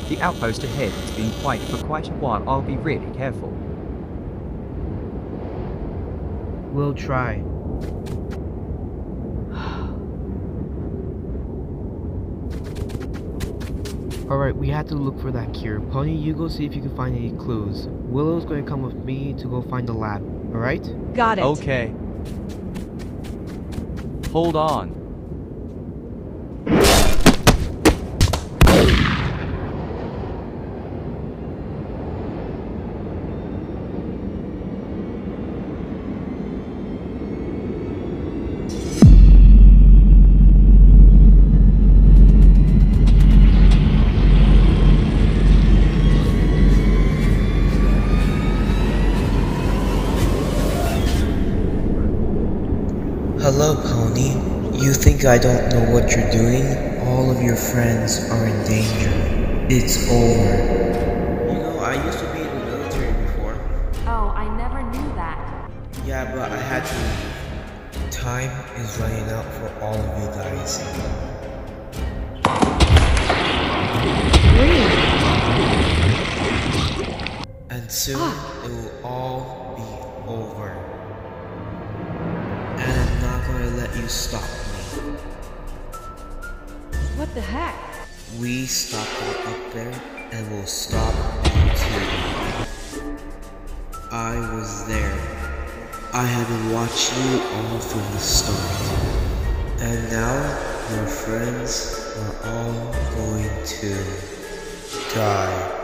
The outpost ahead has been quiet for quite a while. I'll be really careful. We'll try. Alright, we had to look for that cure. Pony, you go see if you can find any clues. Willow's going to come with me to go find the lab. Alright? Got it. Okay. Hold on. Hello, Pony. You think I don't know what you're doing? All of your friends are in danger. It's over. You know, I used to be in the military before. Oh, I never knew that. Yeah, but I had to leave. Time is running out for all of you guys. And soon, it will all be over. And I'm not gonna let you stop me. What the heck? We stopped them up there, and we'll stop you too. I was there. I have been watching you all from the start. And now, your friends are all going to die.